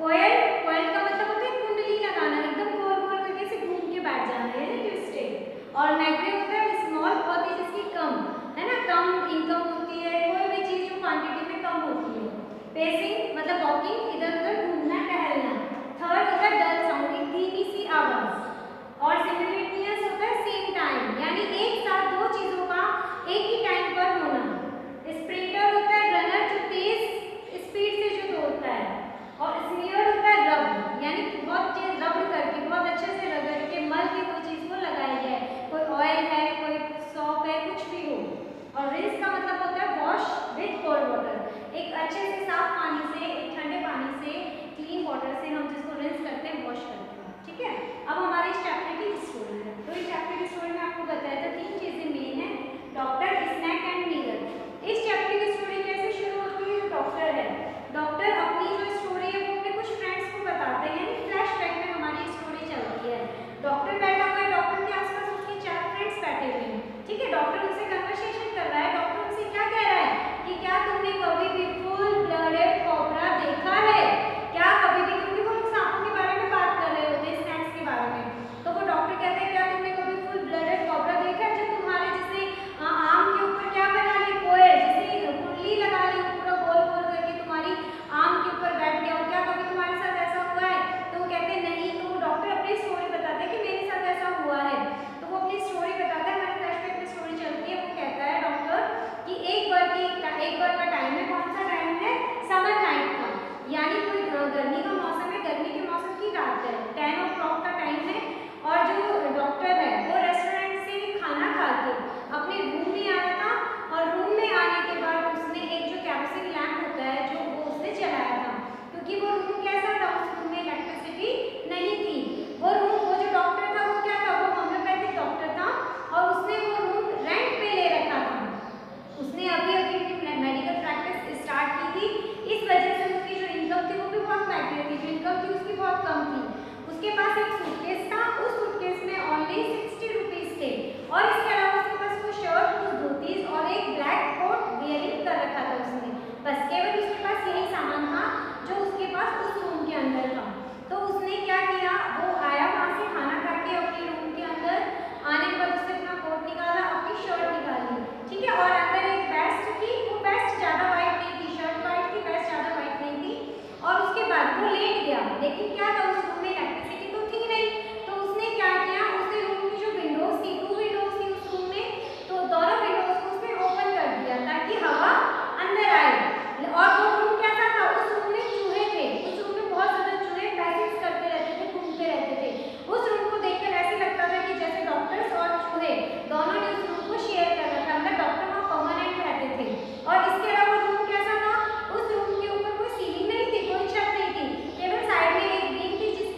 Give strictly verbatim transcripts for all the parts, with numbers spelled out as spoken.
कोयल, कोयल का मतलब होता है कुंडली लगाना, एकदम गोल गोल करके से घूम के बैठ जाना है ना, ट्विस्टेड। और माइग्रेट होता है स्मॉल, बहुत ही जिसकी कम है ना, कम इनकम होती है, कोई भी चीज जो क्वांटिटी में कम होती है। पेसिंग मतलब वॉकिंग, इधर उधर घूमना टहलना। थर्ड होता है डल साउंड, एक धीमी सी आवाज। और सिमिलटेनियस होता है सेम टाइम, यानी एक साथ दो चीजों का एक ही टाइम पर होना। स्प्रिंटर होता है रनर, जो तेज स्पीड से जो दौड़ता है। और स्मीयर होता है रब, यानी बहुत तेज रब करके, बहुत अच्छे से रगड़ के मल के कोई चीज को लगाया जाए, कोई ऑयल है, कोई सॉप है, कुछ भी हो। और रिंस का मतलब होता है वॉश विद कोल्ड वाटर, एक अच्छे से साफ पानी से, एक ठंडे पानी से, क्लीन वाटर से हम जिसको रिंस करते हैं, वॉश करते हैं। ठीक है, अब हमारे इस चैप्टर की स्टोरी है। तो इस चैप्टर की स्टोरी में आपको बताया था तीन चीजें मेन है, डॉक्टर, स्नैक एंड मिरर। इस चैप्टर की स्टोरी कैसे शुरू होती है? डॉक्टर है, डॉक्टर अपनी जो स्टोरी है वो अपने कुछ फ्रेंड्स को बताते हैं, यानी फ्लैशबैक में हमारी स्टोरी चलती है। डॉक्टर बैठा हुआ है, डॉक्टर के आसपास उसके चार फ्रेंड्स बैठे हुए हैं। ठीक है, डॉक्टर उनसे कन्वर्सेशन कर रहा है। डॉक्टर उनसे क्या कह रहा है कि क्या तुमने कभी भी फुल ब्लडेड कोबरा देखा है? क्या कभी भी, क्योंकि वो लोग सांपों के बारे में बात कर रहे होते हैं, स्नैक्स के बारे में। तो वो डॉक्टर कहते हैं क्या तुमने कभी फुल ब्लडेड कोबरा देखा है, जो तुम्हारे जैसे आम के ऊपर क्या बना ली, कोयल जैसे कुंडली लगा ली, पूरा गोल गोल करके तुम्हारी आम के ऊपर बैठ गया हो, क्या कभी तुम्हारे साथ ऐसा हुआ है? तो वो कहते हैं नहीं। तो वो डॉक्टर अपनी स्टोरी बताते हैं कि मेरे साथ ऐसा हुआ है। तो वो अपनी स्टोरी बताता है, हमारे फ्लैशबैक में स्टोरी चलती है। वो कहता है डॉक्टर कि एक बार की एक बार का टाइम है, कौन सा टाइम है? समर नाइट का, यानी कोई गर्मी का मौसम है, गर्मी के मौसम की रात है, टेन ओ क्लॉक का टाइम है। और जो डॉक्टर है वो रेस्टोरेंट से खाना खा के अपने रूम में आया था, और रूम में आने के बाद उसने एक जो कैरोसिन लैंप होता है जो वो उसने चलाया था, क्योंकि वो रूम कैसा था, उस रूम में इलेक्ट्रिसिटी नहीं थी। वो रूम, वो जो डॉक्टर था वो क्या था, वो होम्योपैथिक डॉक्टर था, और उसने वो रूम रेंट पे ले रखा था। उसने अभी अभी अपनी मेडिकल प्रैक्टिस स्टार्ट की थी, इस वजह से उसकी जो इनकम थी वो भी बहुत महंगी थी, जो इनकम थी उसकी बहुत कम थी। उसके पास एक सूटकेस था, उस सूटकेस में ओनली सिक्सटी रुपीज थे, और इसके अलावा उसके पास कुछ शर्ट, कुछ धोतीज और एक ब्लैक कोट वेयरिंग कर रखा था उसने। बस केवल उसके पास यही सामान था जो उसके पास उस रूम के अंदर था। तो उसने क्या किया, वो आया वहाँ से खाना खा के अपने रूम के अंदर, आने के बाद उसने अपना कोट निकाला, अपनी शर्ट निकाली, ठीक है, और अंदर एक वेस्ट थी, वो वेस्ट ज़्यादा वाइट नहीं थी, शर्ट वाइट थी, वेस्ट ज़्यादा वाइट नहीं थी। और उसके बाद वो लेट गया, लेकिन क्या था, उस रूम में इलेक्ट्रिसिटी तो थी नहीं। तो उसने क्या किया, उसने रूम की जो विंडोज थी, टू विंडोज थी उस रूम में, तो दोनों विंडोज को उसने ओपन कर दिया ताकि हवा अंदर आए। और वो रूम कैसा था, उस रूम में चूहे थे, उस रूम में बहुत ज़्यादा चूहे पैसेज करते रहते थे, घूमते रहते थे। उस रूम को देखकर ऐसे लगता था कि जैसे डॉक्टर्स और चूहे दोनों ने उस रूम को शेयर कर रखा था, मतलब डॉक्टर वहाँ परमानेंट रहते थे। और इसके अलावा रूम कैसा था, उस रूम के ऊपर कोई सीलिंग नहीं थी, कोई छत नहीं थी, केवल साइड में एक बीम थी जिस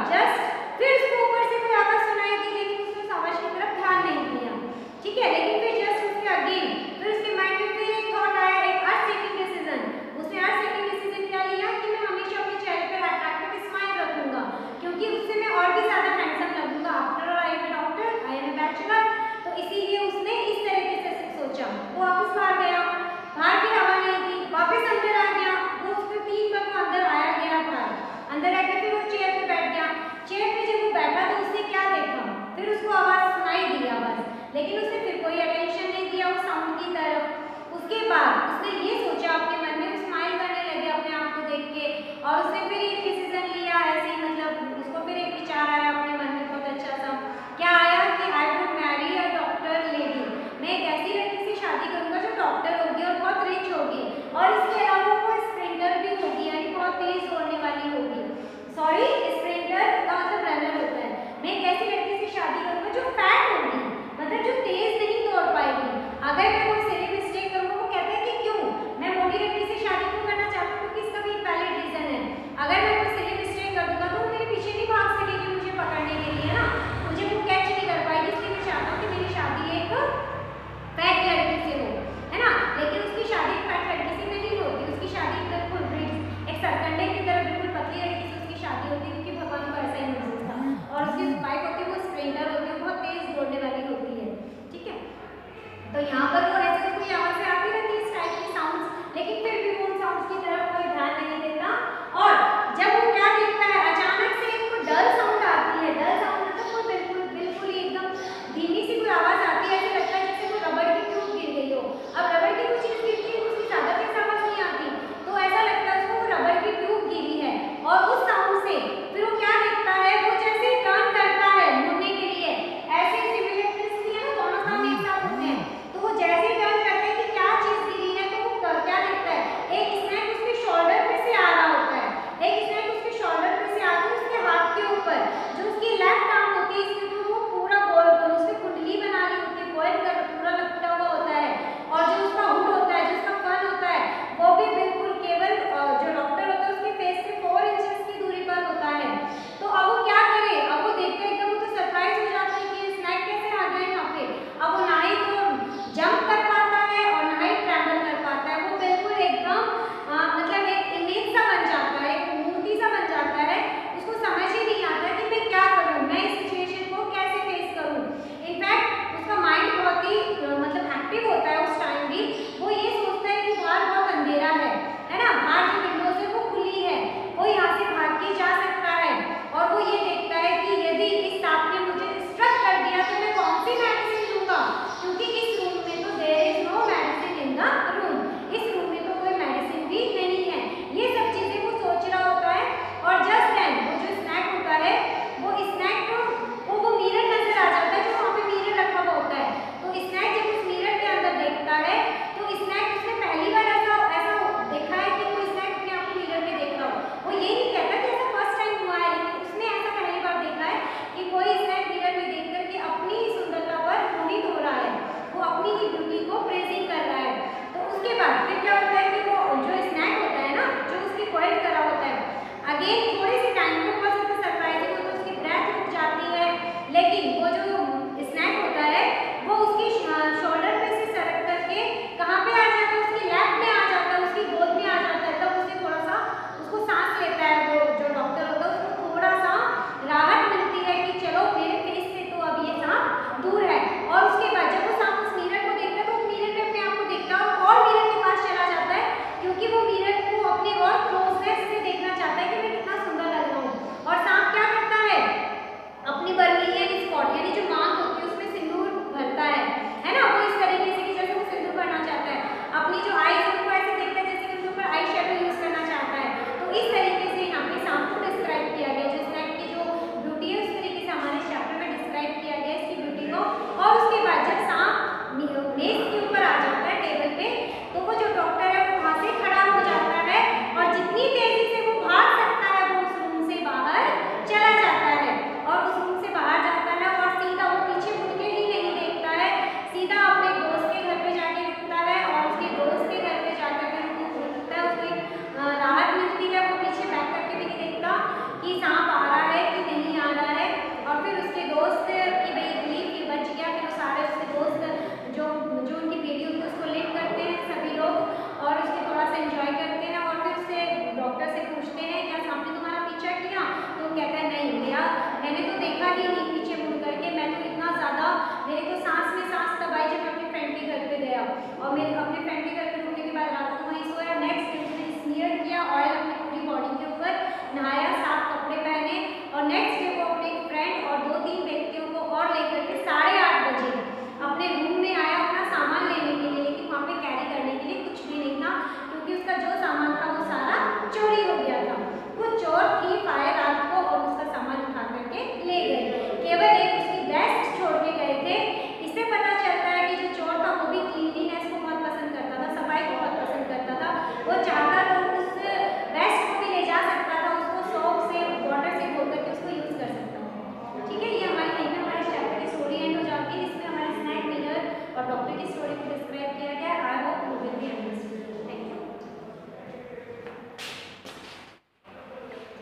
जस्ट फिर उसको ऊपर से कोई आवाज सुनाई दी, लेकिन उसने उस आवाज की तरफ ध्यान नहीं दिया, ठीक है। लेकिन फिर जस्ट उसके अगेन फिर उसके माइंड में फिर एक थॉट आया, एक अर्थ टेकिंग डिसीजन। उसने अर्थ टेकिंग डिसीजन क्या लिया कि मैं हमेशा अपने चेहरे पर अट्रैक्टिव स्माइल रखूंगा, क्योंकि उससे मैं और भी ज्यादा हैंडसम लगूंगा। After all I am a doctor, I am a bachelor, तो इसीलिए उसने इस तरीके से सोचा। वो वापस बाहर गया, बाहर भी हवा नहीं थी, वापस अंदर आ गया। वो उसके तीन बार वो अंदर आया गया था, अंदर आके फिर वो चेयर पे बैठ गया। चेयर पे जब वो बैठा तो उसने क्या देखा, फिर उसको आवाज सुनाई दी आवाज, लेकिन उसने फिर कोई अटेंशन नहीं दिया उस साउंड की तरफ। उसके बाद उसने ये सोचा अपने मन में, स्माइल करने लगे अपने आप को देख के, और उसने फिर एक डिसीजन लिया ऐसे ही, मतलब उसको फिर एक विचार आया अपने मन में बहुत अच्छा सा। क्या आया कि I would marry a doctor lady, मैं एक ऐसी लड़की से शादी करूंगा जो डॉक्टर होगी और बहुत रिच होगी, और इसके अलावा वो स्प्रिंटर भी होगी, यानी बहुत तेज दौड़ने वाली होगी। सॉरी, स्प्रिंटर का मतलब रनर होता है। मैं एक ऐसी लड़की से शादी करूंगा जो फैट होगी, मतलब जो तेज नहीं दौड़ पाएगी। अगर मैं कोई सिली मिस्टेक करूंगा, वो कहते हैं कि क्यों मैं मोटी लड़की से शादी क्यों करना चाहता हूँ, क्योंकि इसका भी एक वैलिड रीजन है। अगर मैं कोई सिली मिस्टेक कर दूंगा तो वो मेरे पीछे नहीं भाग सकेगी मुझे पकड़ने के लिए ना, मुझे वो कैच नहीं कर पाएगी। इसलिए मैं चाहता हूँ कि मेरी शादी एक फैट लड़की से हो, है ना। लेकिन उसकी शादी एक फैट लड़की से नहीं होती, उसकी शादी बिल्कुल एक सरकंडे की तरह बिल्कुल पतली लड़की से उसकी शादी होती है, क्योंकि भगवान को ऐसा ही मंजूर था। और उसकी वाइफ होती है वो स्प्रिंटर होती है, बहुत तेज दौड़ने वाली होती है, ठीक है। तो यहाँ पर वो ऐसे कोई आवाज़ें आती रहती है इस टाइप की साउंड्स, लेकिन फिर भी वो उन साउंड्स की तरफ कोई ध्यान नहीं देता। और जब वो क्या देखता है, अचानक से एक डल साउंड आती है। डल साउंड मतलब वो बिल्कुल बिल्कुल ही एकदम धीमी सी कोई आवाज़ आती है, ऐसे लगता है जैसे कोई रबड़ की ट्यूब गिर गई हो। अब रबड़ की कोई चीज़ गिरती है उसकी ज़्यादा तेज आवाज़ नहीं आती, तो ऐसा लगता है उसको रबड़ की ट्यूब गिरी है। और उस साउंड से फिर वो क्या देखता है, वो जैसे टर्न करता है मुड़ने के लिए, ऐसे सिमिलरिटीज भी है ना, दोनों काम एक साथ होते हैं। तो वो जैसे कहता है नहीं, मेरा मैंने तो देखा ही नहीं पीछे मुड़ करके, मैं तो इतना ज़्यादा, मेरे तो सांस में सांस दबाई जब मैं अपने फ्रेंड के घर पे गया और मेरे अपने फ्रेंड के घर पे रुकने के बाद रात को वहीं सोया। नेक्स्ट डे उसने स्मीयर किया ऑयल अपने